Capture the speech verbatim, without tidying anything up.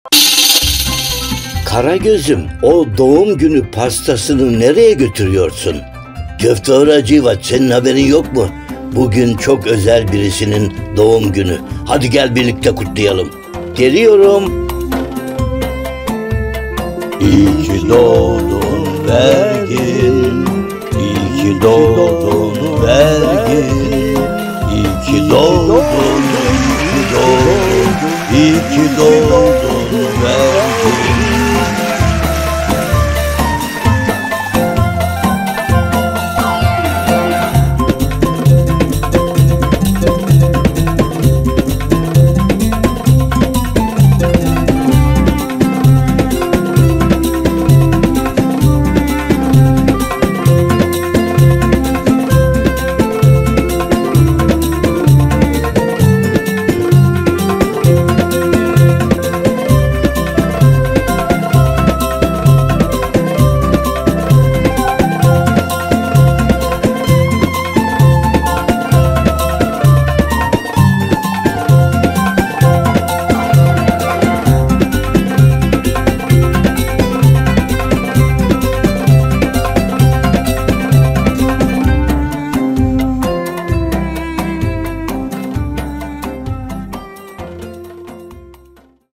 Karagöz'üm, o doğum günü pastasını nereye götürüyorsun? Köfteci Hacivat, senin haberin yok mu? Bugün çok özel birisinin doğum günü. Hadi gel birlikte kutlayalım. Geliyorum. İyi ki doğdun Belgin, İyi ki doğdun Belgin, İyi ki doğdun, iyi ki doğdun, iyi ki doğdun.